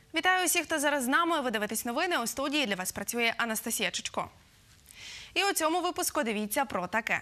Вітаю усіх, хто зараз з нами. Ви дивитесь новини. У студії для вас працює Анастасія Чичко. І у цьому випуску дивіться про таке.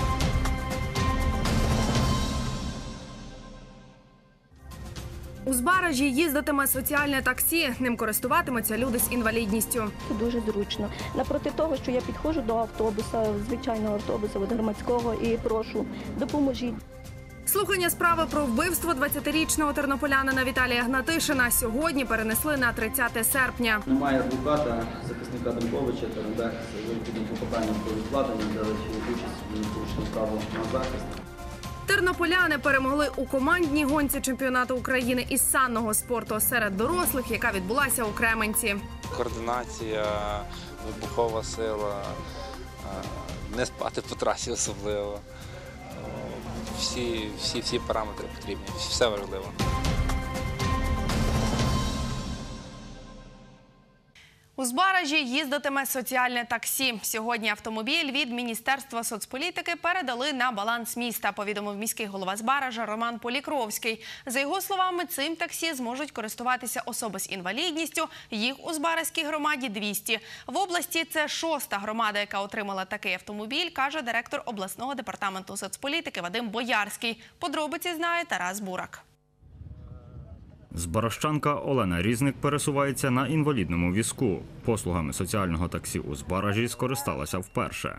У Збаражі їздитиме соціальне таксі. Ним користуватимуться люди з інвалідністю. Це дуже зручно. Напроти того, що я підходжу до автобуса, звичайного автобуса, громадського, і прошу, допоможіть. Слухання справи про вбивство 20-річного тернополянина Віталія Гнатишина сьогодні перенесли на 30 серпня. Немає адвоката, захисника Демковича, Терендех з відповідним клопотанням про відкладення, взяли участь в порушенні права на захист. Тернополяни перемогли у командній гонці чемпіонату України із санного спорту серед дорослих, яка відбулася у Кременці. Координація, вибухова сила, не спати по трасі особливо. Всі параметри потрібні, все важливо. У Збаражі їздитиме соціальне таксі. Сьогодні автомобіль від Міністерства соцполітики передали на баланс міста, повідомив міський голова Збаража Роман Полікровський. За його словами, цим таксі зможуть користуватися особи з інвалідністю. Їх у Збаразькій громаді 200. В області це 6-та громада, яка отримала такий автомобіль, каже директор обласного департаменту соцполітики Вадим Боярський. Подробиці знає Тарас Бурак. Збаражчанка Олена Різник пересувається на інвалідному візку. Послугами соціального таксі у Збаражі скористалася вперше.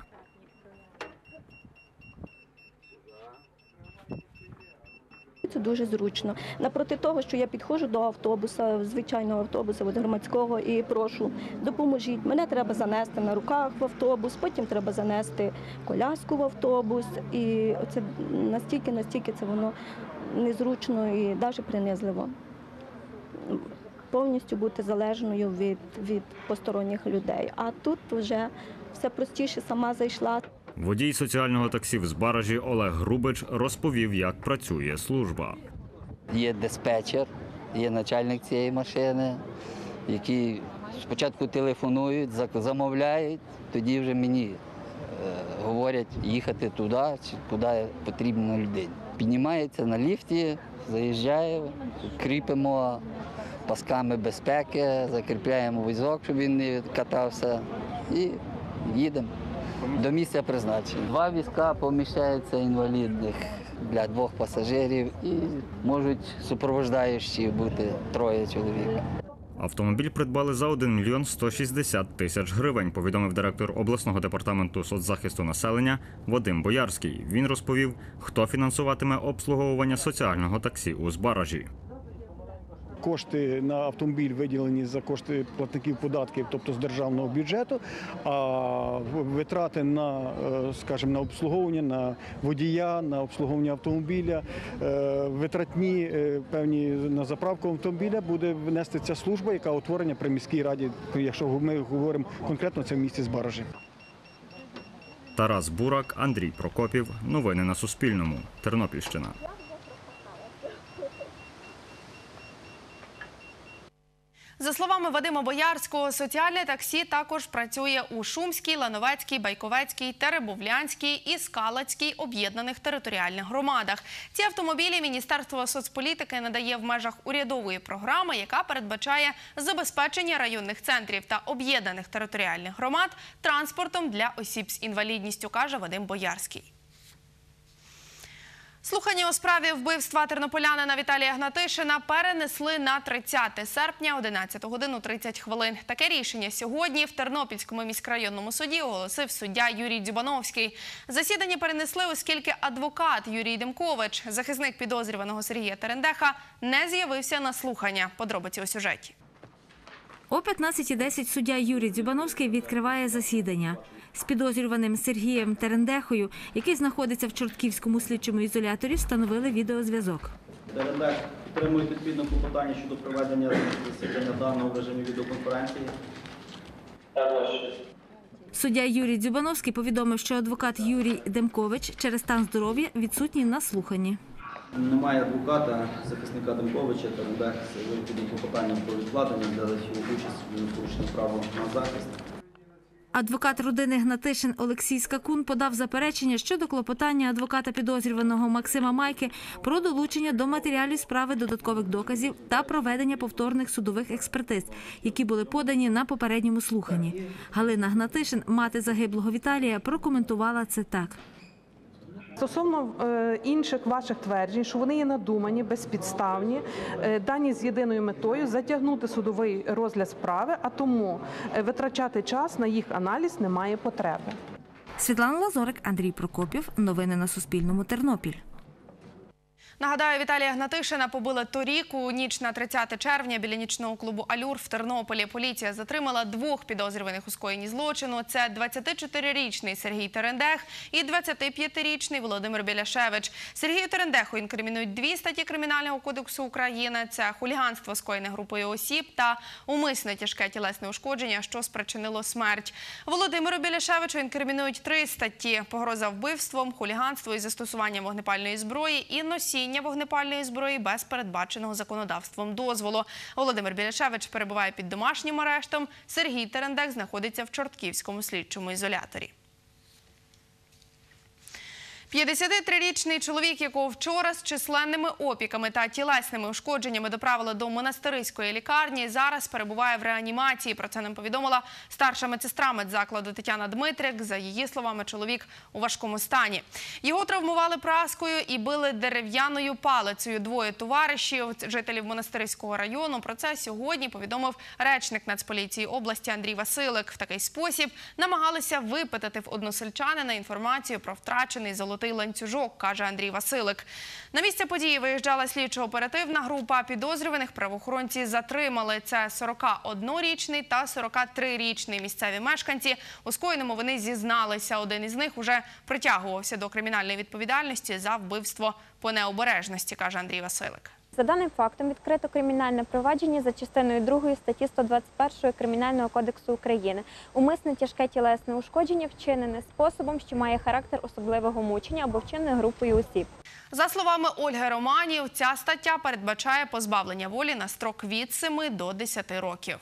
Це дуже зручно. Напроти того, що я підходжу до автобуса, звичайного автобуса, громадського, і прошу, допоможіть. Мене треба занести на руках в автобус, потім треба занести коляску в автобус. І це настільки це воно незручно і навіть принизливо. Повністю бути залежною від посторонніх людей. А тут вже все простіше, сама зайшла. Водій соціального таксі в Збаражі Олег Грубич розповів, як працює служба. Є диспетчер, є начальник цієї машини, які спочатку телефонують, замовляють, тоді вже мені говорять їхати туди, чи куди потрібно людині. Піднімається на ліфті, заїжджає, кріпимо пасками безпеки, закріпляємо візок, щоб він не катався, і їдемо до місця призначення. 2 візка поміщаються інвалідних для 2 пасажирів і можуть супроводжуючі бути 3 чоловік. Автомобіль придбали за 1 мільйон 160 тисяч гривень, повідомив директор обласного департаменту соцзахисту населення Вадим Боярський. Він розповів, хто фінансуватиме обслуговування соціального таксі у Збаражі. Кошти на автомобіль виділені за кошти платників податків, тобто з державного бюджету, а витрати на, скажімо, на обслуговування, на водія, на обслуговування автомобіля, витратні певні на заправку автомобіля буде внести ця служба, яка утворена при міській раді, якщо ми говоримо конкретно, це в місті Збаражі. Тарас Бурак, Андрій Прокопів. Новини на Суспільному. Тернопільщина. За словами Вадима Боярського, соціальне таксі також працює у Шумській, Лановецькій, Байковецькій, Теребовлянській і Скалацькій об'єднаних територіальних громадах. Ці автомобілі Міністерство соцполітики надає в межах урядової програми, яка передбачає забезпечення районних центрів та об'єднаних територіальних громад транспортом для осіб з інвалідністю, каже Вадим Боярський. Слухання у справі вбивства тернополянина Віталія Гнатишина перенесли на 30 серпня 11 годину 30 хвилин. Таке рішення сьогодні в Тернопільському міськрайонному суді оголосив суддя Юрій Дзюбановський. Засідання перенесли, оскільки адвокат Юрій Демкович, захисник підозрюваного Сергія Терендеха, не з'явився на слухання. Подробиці у сюжеті. О 15:10 суддя Юрій Дзюбановський відкриває засідання. З підозрюваним Сергієм Терендехою, який знаходиться в Чортківському слідчому ізоляторі, встановили відеозв'язок. Терендех підтримує відповідне клопотання щодо проведення засідання даного в режимі відеоконференції. Суддя Юрій Дзюбановський повідомив, що адвокат Юрій Демкович через стан здоров'я відсутній на слуханні. Немає адвоката, захисника Демковича, Терендех з відповідним клопотанням про відкладення, взяли участь в порушенні права на захист. Адвокат родини Гнатишин Олексій Скакун подав заперечення щодо клопотання адвоката підозрюваного Максима Майки про долучення до матеріалів справи додаткових доказів та проведення повторних судових експертиз, які були подані на попередньому слуханні. Галина Гнатишин, мати загиблого Віталія, прокоментувала це так. Стосовно інших ваших тверджень, що вони є надумані, безпідставні, дані з єдиною метою затягнути судовий розгляд справи, а тому витрачати час на їх аналіз немає потреби. Світлана Лазорик, Андрій Прокопів. Новини на Суспільному. Тернопіль. Нагадаю, Віталія Гнатишина побили торік. У ніч на 30 червня біля нічного клубу «Алюр» в Тернополі поліція затримала 2 підозрюваних у скоєнні злочину. Це 24-річний Сергій Терендех і 25-річний Володимир Біляшевич. Сергію Терендеху інкримінують 2 статті Кримінального кодексу України. Це хуліганство, скоєне групою осіб, та умисне тяжке тілесне ушкодження, що спричинило смерть. Володимиру Біляшевичу інкримінують 3 статті: погроза вбивством, хуліганство із застосуванням вогнепальної зброї і носіння вогнепальної зброї без передбаченого законодавством дозволу. Володимир Біляшевич перебуває під домашнім арештом. Сергій Терендех знаходиться в Чортківському слідчому ізоляторі. 53-річний чоловік, якого вчора з численними опіками та тілесними ушкодженнями доправили до монастириської лікарні, зараз перебуває в реанімації. Про це нам повідомила старша медсестра медзакладу Тетяна Дмитрик. За її словами, чоловік у важкому стані. Його травмували праскою і били дерев'яною палицею 2 товаришів, жителів монастириського району. Про це сьогодні повідомив речник Нацполіції області Андрій Василик. В такий спосіб намагалися випитати в односельчанина інформацію про втрачений золотий ланцюжок, каже Андрій Василик. На місце події виїжджала слідчо-оперативна група. Підозрюваних правоохоронці затримали. Це 41-річний та 43-річний місцеві мешканці. У скоєному вони зізналися. Один із них уже притягувався до кримінальної відповідальності за вбивство по необережності, каже Андрій Василик. За даним фактом відкрито кримінальне провадження за частиною 2 статті 121 Кримінального кодексу України. Умисне тяжке тілесне ушкодження вчинене способом, що має характер особливого мучення або вчинене групою осіб. За словами Ольги Романів, ця стаття передбачає позбавлення волі на строк від 7 до 10 років.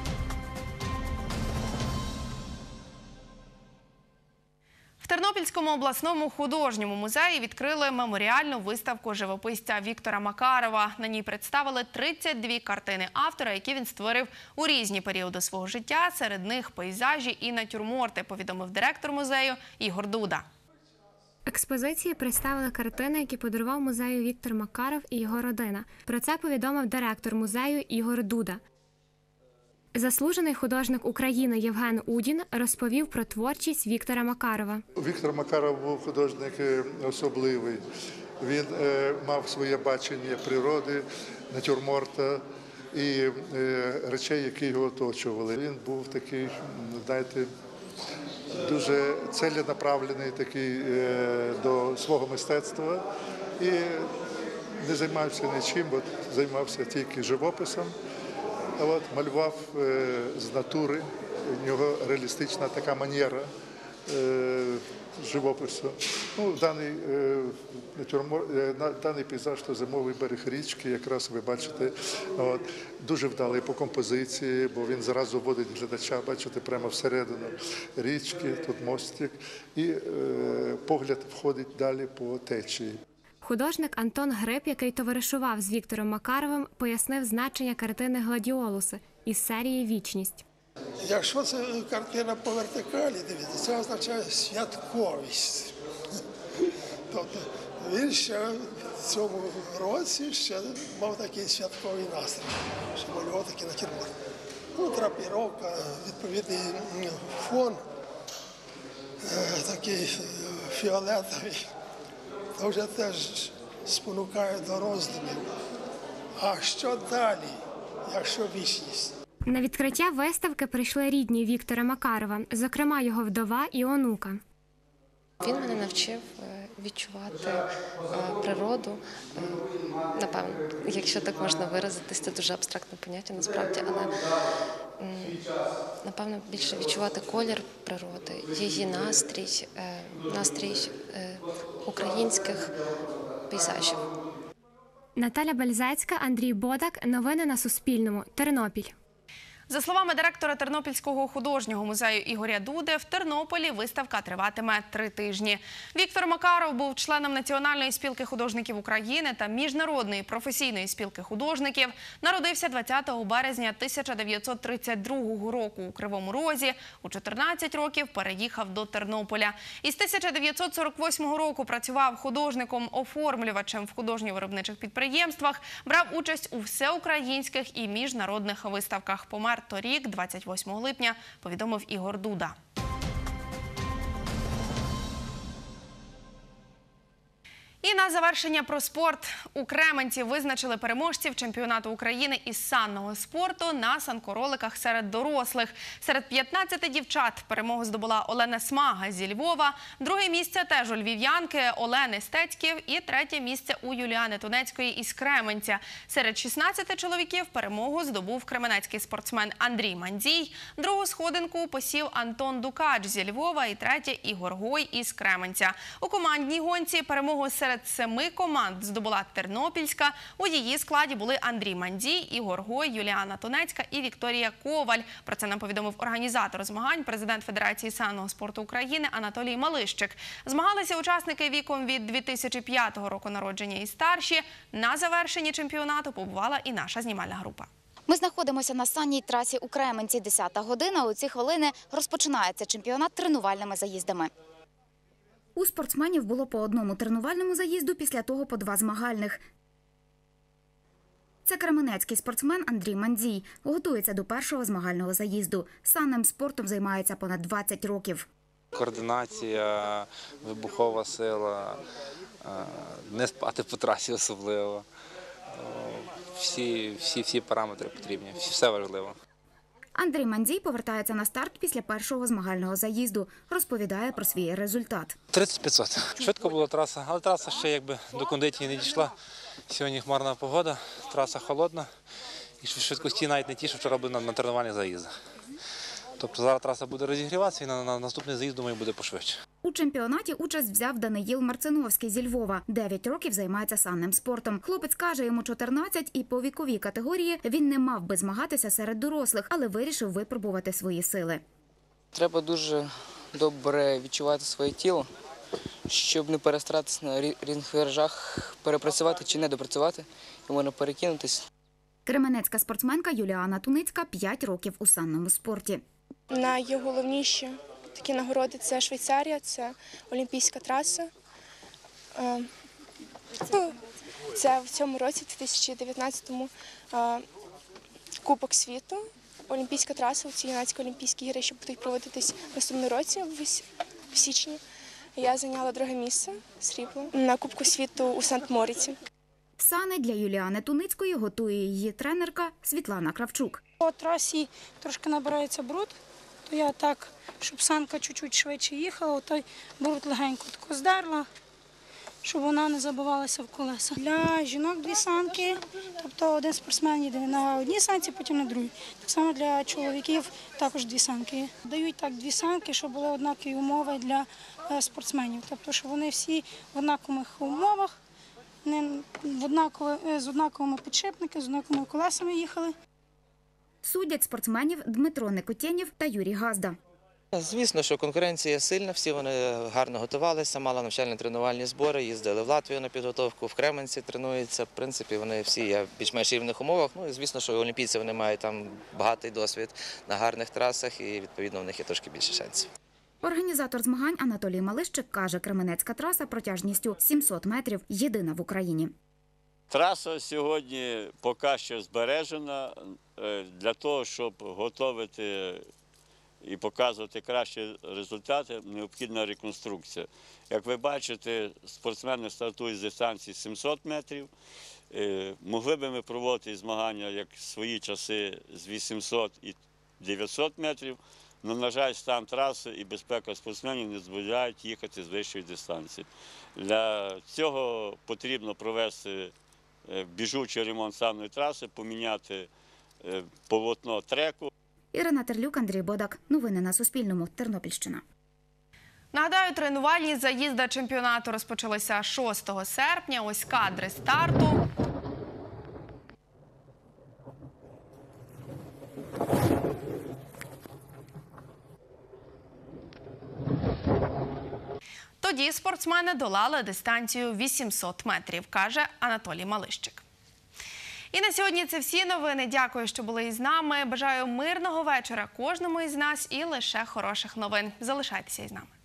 В Тернопільському обласному художньому музеї відкрили меморіальну виставку живописця Віктора Макарова. На ній представили 32 картини автора, які він створив у різні періоди свого життя. Серед них пейзажі і натюрморти, повідомив директор музею Ігор Дуда. Експозиції представили картини, які подарував музею Віктор Макаров і його родина. Про це повідомив директор музею Ігор Дуда. Заслужений художник України Євген Удін розповів про творчість Віктора Макарова. Віктор Макаров був художник особливий. Він мав своє бачення природи, натюрморта і речей, які його оточували. Він був такий, знаєте, дуже целенаправлений такий до свого мистецтва і не займався нічим, бо займався тільки живописом. Малював з натури, у нього реалістична така манера живопису. Даний пейзаж – то зимовий берег річки, якраз ви бачите, дуже вдалий по композиції, бо він зразу вводить глядача, бачите, прямо всередину річки, тут мостик, і погляд входить далі по течії. Художник Антон Гриб, який товаришував з Віктором Макаровим, пояснив значення картини «Гладіолуси» із серії «Вічність». Якщо це картина по вертикалі, дивіться, це означає святковість. Тобто він ще в цьому році ще мав такий святковий настрій, що малював такий натюрморт. Драпіровка, відповідний фон, такий фіолетовий. Це вже теж спонукає до роздумів. А що далі, якщо вічність? На відкриття виставки прийшли рідні Віктора Макарова, зокрема його вдова і онука. Він мене навчив відчувати природу. Напевно, якщо так можна виразитись, це дуже абстрактне поняття насправді, але напевно більше відчувати колір природи, її настрій українських пейзажів. Наталя Бальзацька, Андрій Бодак. Новини на Суспільному. Тернопіль. За словами директора Тернопільського художнього музею Ігоря Дуди, в Тернополі виставка триватиме 3 тижні. Віктор Макаров був членом Національної спілки художників України та Міжнародної професійної спілки художників. Народився 20 березня 1932 року у Кривому Розі. У 14 років переїхав до Тернополя. Із 1948 року працював художником-оформлювачем в художньо-виробничих підприємствах, брав участь у всеукраїнських і міжнародних виставках. Помер торік, 28 липня, повідомив Ігор Дуда. І на завершення про спорт. У Кременці визначили переможців чемпіонату України із санного спорту на санкороликах серед дорослих. Серед 15 дівчат перемогу здобула Олена Смага зі Львова, друге місце теж у львів'янки Олени Стецьків і третє місце у Юліани Тунецької із Кременця. Серед 16 чоловіків перемогу здобув кременецький спортсмен Андрій Мандзій, другу сходинку посів Антон Дукач зі Львова і третє Ігор Гой із Кременця. У командній гонці перемогу серед 7 команд здобула Тернопільська. У її складі були Андрій Мандзій, Ігор Гой, Юліана Тунецька і Вікторія Коваль. Про це нам повідомив організатор змагань, президент Федерації санного спорту України Анатолій Малищик. Змагалися учасники віком від 2005 року народження і старші. На завершенні чемпіонату побувала і наша знімальна група. Ми знаходимося на санній трасі у Кременці. 10-та година. У ці хвилини розпочинається чемпіонат тренувальними заїздами. У спортсменів було по одному тренувальному заїзду, після того по 2 змагальних. Це кременецький спортсмен Андрій Мандзій. Готується до першого змагального заїзду. Санним спортом займається понад 20 років. Координація, вибухова сила, не спати по трасі особливо. Всі параметри потрібні, все важливо. Андрій Мандзій повертається на старт після першого змагального заїзду. Розповідає про свій результат. 30-500. Швидко була траса, але траса ще якби до кондиції не дійшла. Сьогодні хмарна погода, траса холодна і швидкості навіть не ті, що вчора були на тренувальних заїздах. Тобто зараз траса буде розігріватися і на наступний заїзд, думаю, буде пошвидше. У чемпіонаті участь взяв Даниїл Марциновський зі Львова. 9 років займається санним спортом. Хлопець каже, йому 14 і по віковій категорії він не мав би змагатися серед дорослих, але вирішив випробувати свої сили. Треба дуже добре відчувати своє тіло, щоб не перестаратися на різних виражах, перепрацювати чи не допрацювати, і можна перекинутися. Кременецька спортсменка Юліана Туницька 5 років у санному спорті. Найголовніші такі нагороди – це Швейцарія, це Олімпійська траса. Це в цьому році, в 2019-му, Кубок світу, Олімпійська траса, ці юнацькі Олімпійські ігри, що будуть проводитись в наступному році, в січні. Я зайняла 2 місце срібло на Кубку світу у Сант-Моріці. Сани для Юліани Туницької готує її тренерка Світлана Кравчук. По трасі трошки набирається бруд, то я так, щоб санка чуть-чуть швидше їхала, той бруд легенько тако здерла, щоб вона не забивалася в колеса. Для жінок 2 санки, тобто один спортсмен їде на одній санці, потім на другій. Так само для чоловіків також 2 санки. Дають так 2 санки, щоб були однакові умови для спортсменів, тобто щоб вони всі в однакових умовах, з однаковими підшипниками, з однаковими колесами їхали. Судять спортсменів Дмитро Никотєнєв та Юрій Газда. Звісно, що конкуренція сильна, всі вони гарно готувалися, мали навчально-тренувальні збори, їздили в Латвію на підготовку, в Кременці тренуються. В принципі, вони всі є в більш-менш рівних умовах. Ну і звісно, що олімпійці вони мають там багатий досвід на гарних трасах і відповідно в них є трошки більше шансів. Організатор змагань Анатолій Малищик каже, кременецька траса протяжністю 700 метрів єдина в Україні. Траса сьогодні поки що збережена для того, щоб готувати і показувати кращі результати, необхідна реконструкція. Як ви бачите, спортсмени стартують з дистанції 700 метрів. Могли б ми проводити змагання, як свої часи, з 800 і 900 метрів. Але, на жаль, стан траси і безпека спортсменів не дозволяють їхати з вищої дистанції. Для цього потрібно провести біжучий ремонт санної траси, поміняти полотно треку. Ірина Терлюк, Андрій Бодак. Новини на Суспільному. Тернопільщина. Нагадаю, тренувальні заїзди чемпіонату розпочалися 6 серпня. Ось кадри старту. Тоді спортсмени долали дистанцію 800 метрів, каже Анатолій Малищик. І на сьогодні це всі новини. Дякую, що були із нами. Бажаю мирного вечора кожному із нас і лише хороших новин. Залишайтеся із нами.